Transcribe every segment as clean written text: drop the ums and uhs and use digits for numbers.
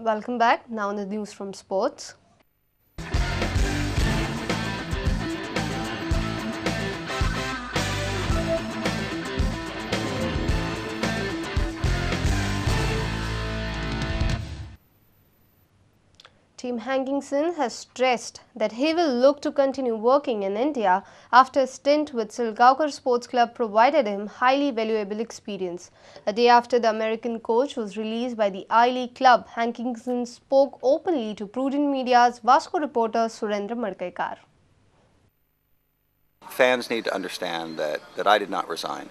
Welcome back. Now in the news from sports. Team Hankinson has stressed that he will look to continue working in India after a stint with Salgaonkar Sports Club provided him highly valuable experience. A day after the American coach was released by the I-League club, Hankinson spoke openly to Prudent Media's Vasco reporter Surendra Madkekar. Fans need to understand that I did not resign.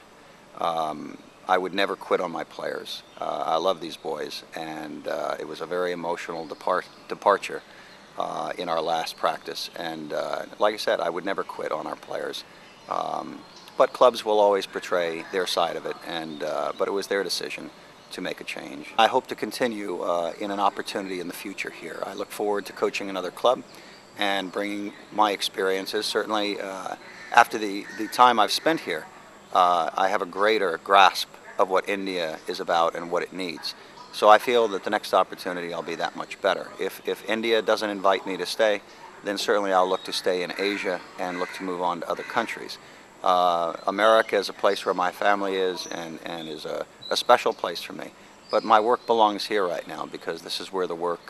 I would never quit on my players. I love these boys, and it was a very emotional departure in our last practice. And like I said, I would never quit on our players. But clubs will always portray their side of it, but it was their decision to make a change. I hope to continue in an opportunity in the future here. I look forward to coaching another club and bringing my experiences. Certainly, after the time I've spent here, I have a greater grasp of what India is about and what it needs. So I feel that the next opportunity I'll be that much better. If India doesn't invite me to stay, then certainly I'll look to stay in Asia and look to move on to other countries. America is a place where my family is and is a special place for me. But my work belongs here right now because this is where the work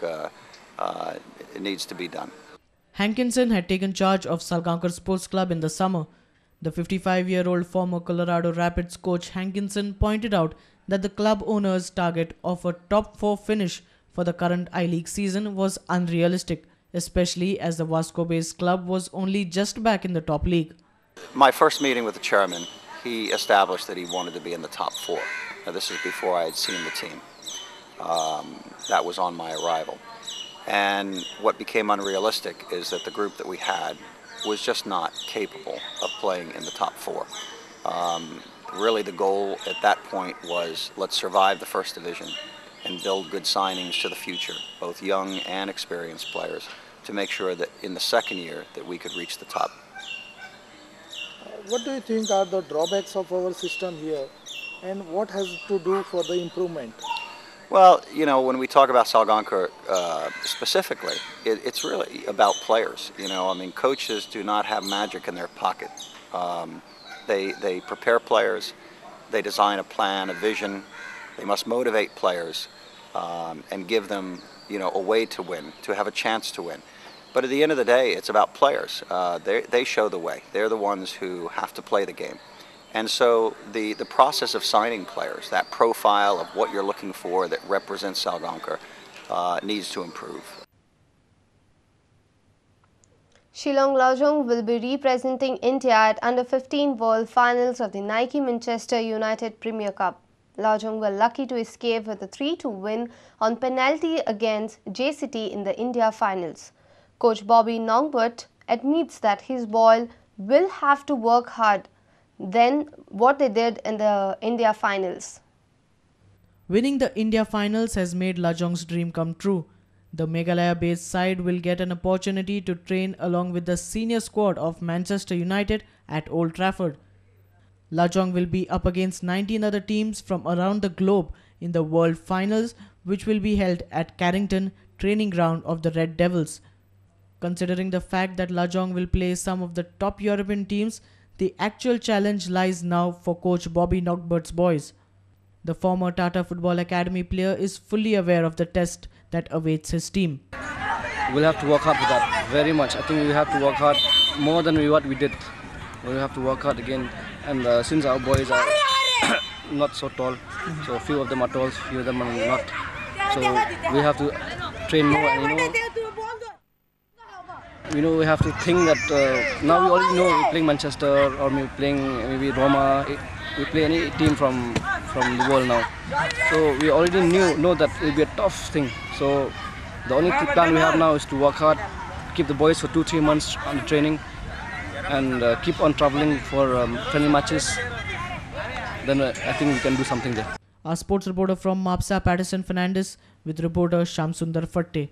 needs to be done. Hankinson had taken charge of Salgaonkar Sports Club in the summer. The 55-year-old former Colorado Rapids coach Hankinson pointed out that the club owner's target of a top 4 finish for the current I-League season was unrealistic, especially as the Vasco-based club was only just back in the top league. My first meeting with the chairman, he established that he wanted to be in the top 4. Now, this is before I had seen the team. That was on my arrival. And what became unrealistic is that the group that we had was just not capable of playing in the top 4. Really the goal at that point was let's survive the first division and build good signings to the future, both young and experienced players, to make sure that in the second year that we could reach the top. What do you think are the drawbacks of our system here, and what has to do for the improvement? Well, you know, when we talk about Salgaonkar specifically, it's really about players. You know, I mean, coaches do not have magic in their pocket. They prepare players, they design a plan, a vision. They must motivate players and give them, you know, a way to win, to have a chance to win. But at the end of the day, it's about players. They show the way. They're the ones who have to play the game. And so the process of signing players, that profile of what you're looking for that represents Salgaonkar, needs to improve. Shillong Lajong will be representing India at Under-15 World Finals of the Nike Manchester United Premier Cup. Lajong were lucky to escape with a 3-2 win on penalty against JCT in the India Finals. Coach Bobby Nongbut admits that his boy will have to work hard than what they did in the India Finals. Winning the India Finals has made Lajong's dream come true. The Meghalaya-based side will get an opportunity to train along with the senior squad of Manchester United at Old Trafford. Lajong will be up against 19 other teams from around the globe in the World Finals, which will be held at Carrington, training ground of the Red Devils. Considering the fact that Lajong will play some of the top European teams, the actual challenge lies now for coach Bobby Nongbut's boys. The former Tata Football Academy player is fully aware of the test that awaits his team. We'll have to work hard for that very much. I think we have to work hard more than what we did. We'll have to work hard again. And since our boys are not so tall, so few of them are tall, few of them are not. So we have to train more. And, we have to think that now we already know we're playing Manchester or we're playing maybe Roma. We play any team from the world now. So we already know that it will be a tough thing. So the only plan we have now is to work hard, keep the boys for 2-3 months on the training, and keep on traveling for friendly matches. Then I think we can do something there. Our sports reporter from Mapsa, Patterson Fernandez, with reporter Shamsundar Fatte.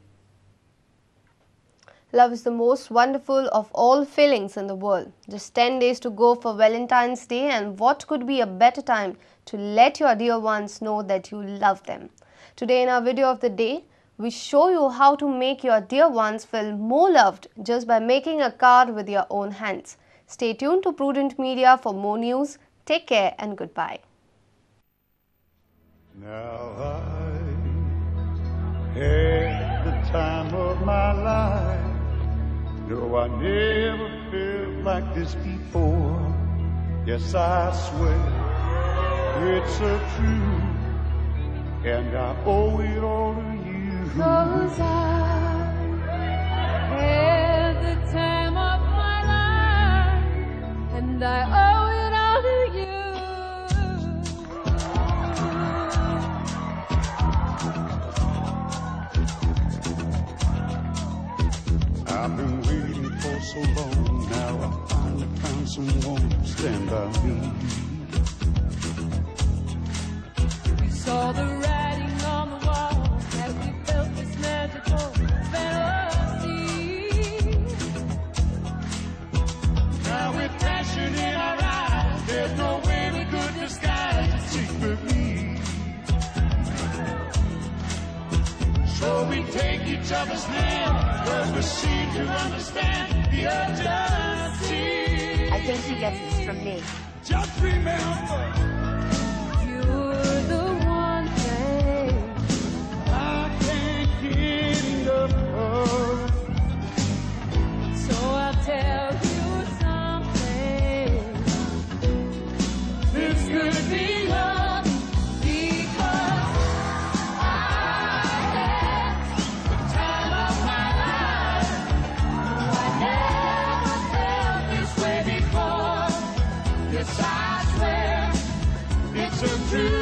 Love is the most wonderful of all feelings in the world. Just 10 days to go for Valentine's Day, and what could be a better time to let your dear ones know that you love them. Today in our video of the day, We show you how to make your dear ones feel more loved just by making a card with your own hands. Stay tuned to Prudent Media for more news. Take care and goodbye. Now I had the time of my life. No, I never felt like this before. Yes, I swear it's a truth, and I owe it all to you. 'Cause I had the time of my life, and I owe it all to you. I've been waiting for so long, now I finally found someone to stand by me. We saw the writing on the wall as we felt this magical fantasy. Now with passion in our eyes, there's no way we could disguise it secretly. So we take each other's hand, 'cause we seem to understand the urgency. I think he gets this from me. Just remember, You're the one thing I can't get enough of. so I'll tell you something. This could be love, Because I had the time of my life. I never felt this way before. Yes, I swear it's a truth.